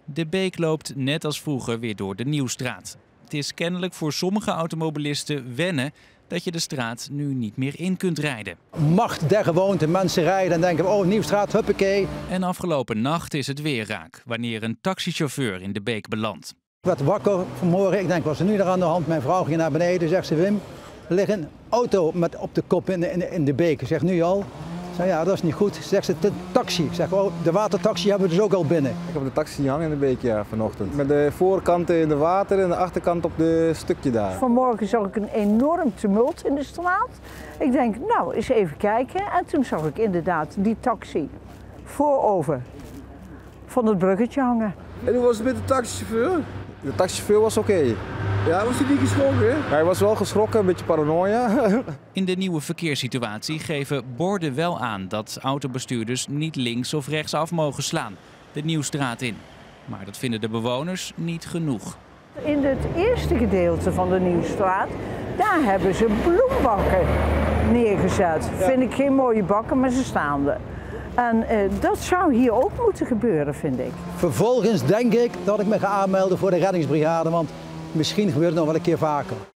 De beek loopt net als vroeger weer door de Nieuwstraat. Het is kennelijk voor sommige automobilisten wennen dat je de straat nu niet meer in kunt rijden. Macht der gewoonte, mensen rijden en denken, oh Nieuwstraat, huppakee. En afgelopen nacht is het weer raak, wanneer een taxichauffeur in de beek belandt. Ik werd wakker vanmorgen, ik denk, wat is er nu aan de hand? Mijn vrouw ging naar beneden, zegt ze, Wim, er ligt een auto met op de kop in de beek. Ik zeg, nu al? Ik zeg, ja, dat is niet goed. Zegt ze, de taxi. Ik zeg, oh, de watertaxi hebben we dus ook al binnen. Ik heb de taxi hangen in de beek, ja, vanochtend. Met de voorkant in de water en de achterkant op de stukje daar. Vanmorgen zag ik een enorm tumult in de straat. Ik denk, nou, eens even kijken. En toen zag ik inderdaad die taxi voorover van het bruggetje hangen. En hoe was het met de taxichauffeur? De taxichauffeur was oké. Ja, was hij niet geschrokken? Hij was wel geschrokken, een beetje paranoia. In de nieuwe verkeerssituatie geven borden wel aan dat autobestuurders niet links of rechts af mogen slaan, de Nieuwstraat in. Maar dat vinden de bewoners niet genoeg. In het eerste gedeelte van de Nieuwstraat, daar hebben ze bloembakken neergezet. Vind ik geen mooie bakken, maar ze staan er. En dat zou hier ook moeten gebeuren, vind ik. Vervolgens denk ik dat ik me ga aanmelden voor de reddingsbrigade, want misschien gebeurt het nog wel een keer vaker.